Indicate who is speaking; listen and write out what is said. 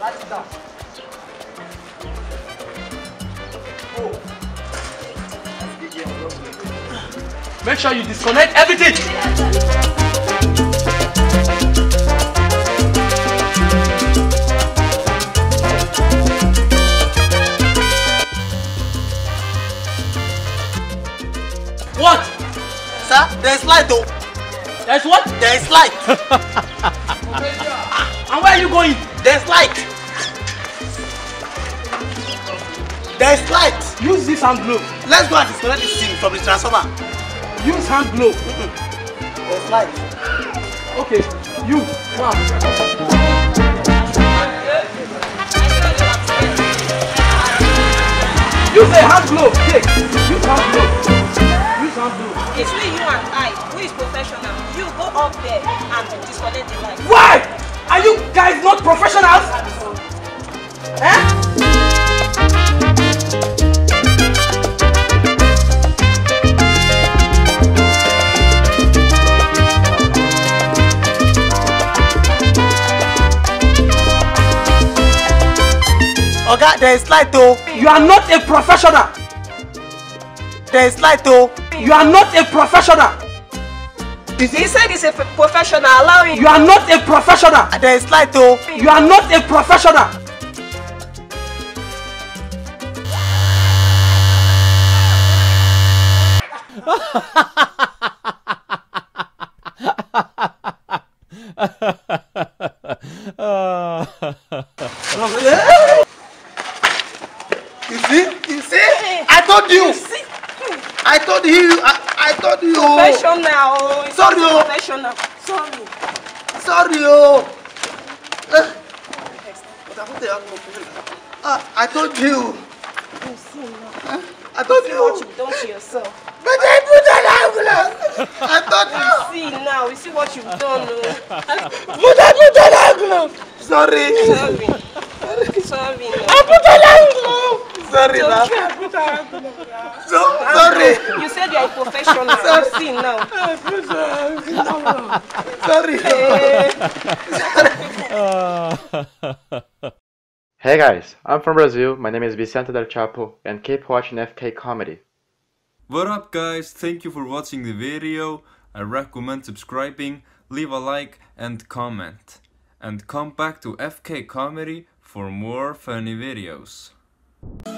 Speaker 1: Write it down. Oh. Make sure you disconnect everything. What?
Speaker 2: Sir, there's light though.
Speaker 1: There's what?
Speaker 2: There's light.
Speaker 1: And where are you going?
Speaker 2: There's light. There's light.
Speaker 1: Use this hand glove.
Speaker 2: Let's go and disconnect this thing from the transformer.
Speaker 1: Use hand glove.
Speaker 2: There's light.
Speaker 1: Okay, you, come. Use a hand glove. Take. Use hand glove. Use hand glove.
Speaker 3: It's me, you and I. Who is professional? You go up there and disconnect the light.
Speaker 1: Why? Are you guys not professionals? Eh?
Speaker 2: Oga, there is light though.
Speaker 1: You are not a professional.
Speaker 2: There is light though.
Speaker 1: You are not a professional.
Speaker 3: He said he's a professional, allowing
Speaker 1: you. You are not a professional.
Speaker 2: There is light though.
Speaker 1: You are not a professional.
Speaker 2: You see? I told you. I told you. I told you.
Speaker 3: Professional.
Speaker 2: Sorry, oh.
Speaker 3: Professional. Sorry.
Speaker 2: Sorry, oh. I told you. I told you.
Speaker 3: What you've done to yourself.
Speaker 2: But I put an angle. I told you.
Speaker 3: See now, we see what you've done.
Speaker 2: But I put an angle. Sorry.
Speaker 3: Sorry.
Speaker 2: I put an angle. Sorry, now. Sorry.
Speaker 3: You said you're a professional. Sorry. See now.
Speaker 2: Sorry.
Speaker 4: Hey guys, I'm from Brazil, my name is Vicente Del Chapo, and keep watching FK Comedy.
Speaker 5: What up guys, thank you for watching the video, I recommend subscribing, leave a like and comment. And come back to FK Comedy for more funny videos.